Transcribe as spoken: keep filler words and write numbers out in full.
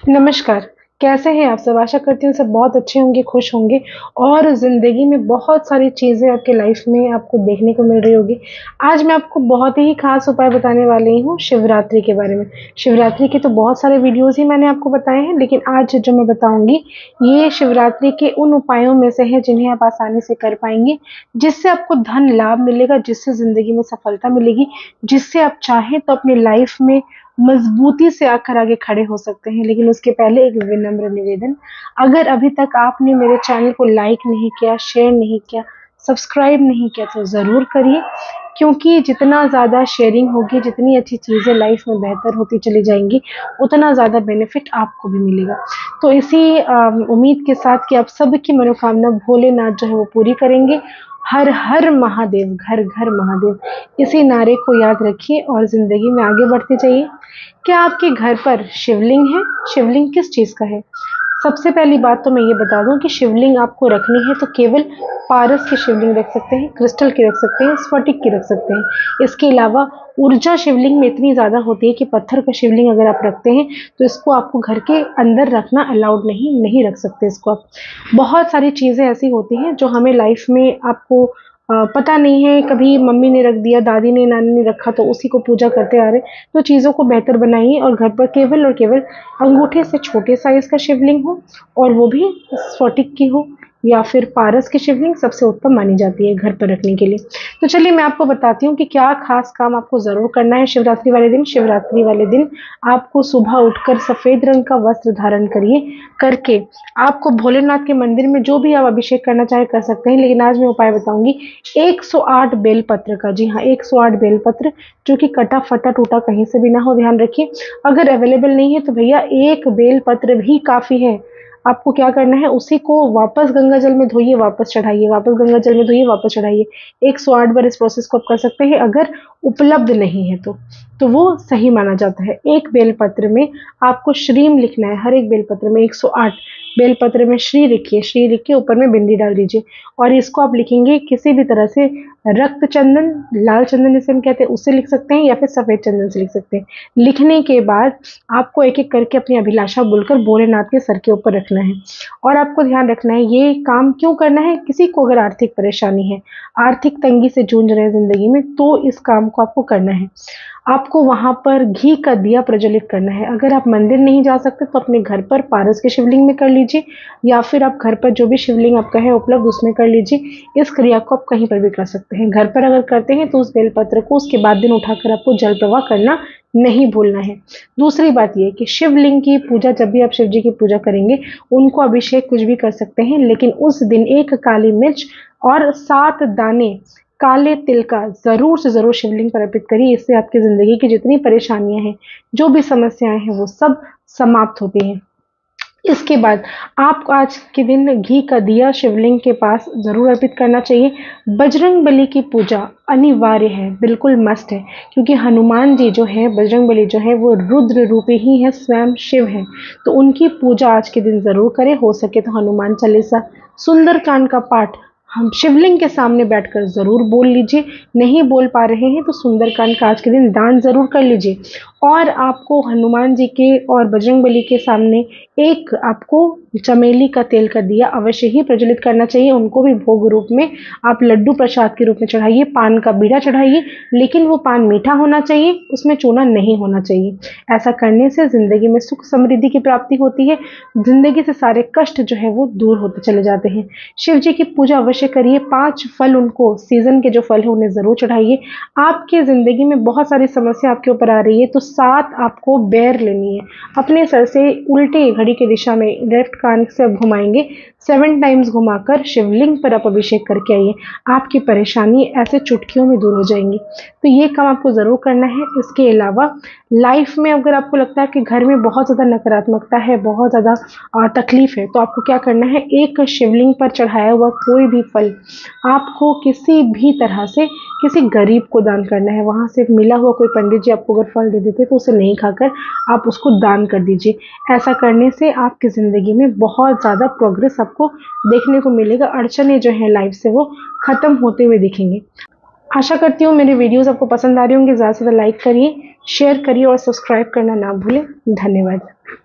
नमस्कार, कैसे हैं आप सब? आशा करती हूँ सब बहुत अच्छे होंगे, खुश होंगे और ज़िंदगी में बहुत सारी चीज़ें आपके लाइफ में आपको देखने को मिल रही होगी। आज मैं आपको बहुत ही ख़ास उपाय बताने वाली हूँ शिवरात्रि के बारे में। शिवरात्रि के तो बहुत सारे वीडियोज़ ही मैंने आपको बताए हैं, लेकिन आज जो मैं बताऊँगी, ये शिवरात्रि के उन उपायों में से है जिन्हें आप आसानी से कर पाएँगे, जिससे आपको धन लाभ मिलेगा, जिससे ज़िंदगी में सफलता मिलेगी, जिससे आप चाहें तो अपनी लाइफ में मजबूती से आकर आगे खड़े हो सकते हैं। लेकिन उसके पहले एक विनम्र निवेदन, अगर अभी तक आपने मेरे चैनल को लाइक नहीं किया, शेयर नहीं किया, सब्सक्राइब नहीं किया तो ज़रूर करिए, क्योंकि जितना ज़्यादा शेयरिंग होगी, जितनी अच्छी चीज़ें लाइफ में बेहतर होती चली जाएंगी, उतना ज़्यादा बेनिफिट आपको भी मिलेगा। तो इसी अम, उम्मीद के साथ कि आप सबकी मनोकामना भोलेनाथ जो है वो पूरी करेंगे। हर हर महादेव, घर घर महादेव, इसी नारे को याद रखिए और ज़िंदगी में आगे बढ़ते जाइए। क्या आपके घर पर शिवलिंग है? शिवलिंग किस चीज़ का है? सबसे पहली बात तो मैं ये बता दूं कि शिवलिंग आपको रखनी है तो केवल पारस की शिवलिंग रख सकते हैं, क्रिस्टल की रख सकते हैं, स्फटिक की रख सकते हैं। इसके अलावा ऊर्जा शिवलिंग में इतनी ज़्यादा होती है कि पत्थर का शिवलिंग अगर आप रखते हैं तो इसको आपको घर के अंदर रखना अलाउड नहीं, नहीं रख सकते इसको आप। बहुत सारी चीज़ें ऐसी होती हैं जो हमें लाइफ में आपको अ, पता नहीं है, कभी मम्मी ने रख दिया, दादी ने, नानी ने रखा तो उसी को पूजा करते आ रहे। तो चीज़ों को बेहतर बनाइए और घर पर केवल और केवल अंगूठे से छोटे साइज़ का शिवलिंग हो और वो भी स्फटिक की हो या फिर पारस की शिवलिंग सबसे उत्तम मानी जाती है घर पर रखने के लिए। तो चलिए मैं आपको बताती हूँ कि क्या खास काम आपको ज़रूर करना है शिवरात्रि वाले दिन। शिवरात्रि वाले दिन आपको सुबह उठकर सफ़ेद रंग का वस्त्र धारण करिए करके आपको भोलेनाथ के मंदिर में जो भी आप अभिषेक करना चाहे कर सकते हैं, लेकिन आज मैं उपाय बताऊंगी एक सौ आठ बेलपत्र का। जी हाँ, एक सौ आठ बेलपत्र, जो कि कटा फटा टूटा कहीं से भी ना हो, ध्यान रखिए। अगर अवेलेबल नहीं है तो भैया एक बेलपत्र भी काफ़ी है। आपको क्या करना है, उसी को वापस गंगा जल में धोइए, वापस चढ़ाइए, वापस गंगा जल में धोइए, वापस चढ़ाइए। एक सौ आठ बार इस प्रोसेस को आप कर सकते हैं। अगर उपलब्ध नहीं है तो तो वो सही माना जाता है। एक बेलपत्र में आपको श्रीम लिखना है, हर एक बेलपत्र में एक सौ आठ बेलपत्र में श्री लिखिए, श्री लिख के ऊपर में बिंदी डाल दीजिए और इसको आप लिखेंगे किसी भी तरह से, रक्त चंदन, लाल चंदन जिसे हम कहते हैं उससे लिख सकते हैं या फिर सफ़ेद चंदन से लिख सकते हैं। लिखने के बाद आपको एक एक करके अपनी अभिलाषा बोलकर भोलेनाथ के सर के ऊपर रखना है और आपको ध्यान रखना है ये काम क्यों करना है। किसी को अगर आर्थिक परेशानी है, आर्थिक तंगी से जूझ रहे हैं ज़िंदगी में, तो इस काम को आपको करना है। आपको वहाँ पर घी का दिया प्रज्वलित करना है। अगर आप मंदिर नहीं जा सकते तो अपने घर पर पारस के शिवलिंग में कर लीजिए या फिर आप घर पर जो भी शिवलिंग आपका है उपलब्ध उसमें कर लीजिए। इस क्रिया को आप कहीं पर भी कर सकते हैं। घर पर अगर करते हैं तो उस बेलपत्र को उसके बाद दिन उठाकर आपको जल प्रवाह करना नहीं भूलना है। दूसरी बात ये कि शिवलिंग की पूजा, जब भी आप शिव जी की पूजा करेंगे, उनको अभिषेक कुछ भी कर सकते हैं, लेकिन उस दिन एक काली मिर्च और सात दाने काले तिल का ज़रूर से ज़रूर शिवलिंग पर अर्पित करिए। इससे आपकी ज़िंदगी की जितनी परेशानियां हैं, जो भी समस्याएं हैं, वो सब समाप्त होती हैं। इसके बाद आपको आज के दिन घी का दिया शिवलिंग के पास ज़रूर अर्पित करना चाहिए। बजरंग बली की पूजा अनिवार्य है, बिल्कुल मस्ट है, क्योंकि हनुमान जी जो है, बजरंग बली जो है, वो रुद्र रूपी ही है, स्वयं शिव है। तो उनकी पूजा आज के दिन ज़रूर करें। हो सके तो हनुमान चालीसा, सुंदरकांड का पाठ हम शिवलिंग के सामने बैठकर ज़रूर बोल लीजिए। नहीं बोल पा रहे हैं तो सुंदरकांड का आज के दिन दान ज़रूर कर लीजिए। और आपको हनुमान जी के और बजरंग बली के सामने एक आपको चमेली का तेल का दिया अवश्य ही प्रज्वलित करना चाहिए। उनको भी भोग रूप में आप लड्डू प्रसाद के रूप में चढ़ाइए, पान का बीड़ा चढ़ाइए, लेकिन वो पान मीठा होना चाहिए, उसमें चूना नहीं होना चाहिए। ऐसा करने से ज़िंदगी में सुख समृद्धि की प्राप्ति होती है। ज़िंदगी से सारे कष्ट जो है वो दूर होते चले जाते हैं। शिव जी की पूजा अवश्य करिए। पांच फल, उनको सीजन के जो फल है उन्हें ज़रूर चढ़ाइए। आपके ज़िंदगी में बहुत सारी समस्या आपके ऊपर आ रही है तो सात आपको बेर लेनी है। अपने सर से उल्टे घड़ी की दिशा में लेफ्ट कान से आप घुमाएंगे, सेवन टाइम्स घुमाकर शिवलिंग पर आप अभिषेक करके आइए। आपकी परेशानी ऐसे चुटकियों में दूर हो जाएंगी। तो ये काम आपको ज़रूर करना है। इसके अलावा लाइफ में अगर आपको लगता है कि घर में बहुत ज़्यादा नकारात्मकता है, बहुत ज़्यादा तकलीफ है, तो आपको क्या करना है, एक शिवलिंग पर चढ़ाया हुआ कोई भी फल आपको किसी भी तरह से किसी गरीब को दान करना है। वहाँ से मिला हुआ कोई पंडित जी आपको अगर फल दे देते तो उसे नहीं खाकर आप उसको दान कर दीजिए। ऐसा करने से आपकी ज़िंदगी में बहुत ज़्यादा प्रोग्रेस आपको देखने को मिलेगा। अड़चने जो हैं लाइफ से वो ख़त्म होते हुए दिखेंगे। आशा करती हूँ मेरी वीडियोस आपको पसंद आ रही होंगी। ज़्यादा से ज़्यादा लाइक करिए, शेयर करिए और सब्सक्राइब करना ना भूलें। धन्यवाद।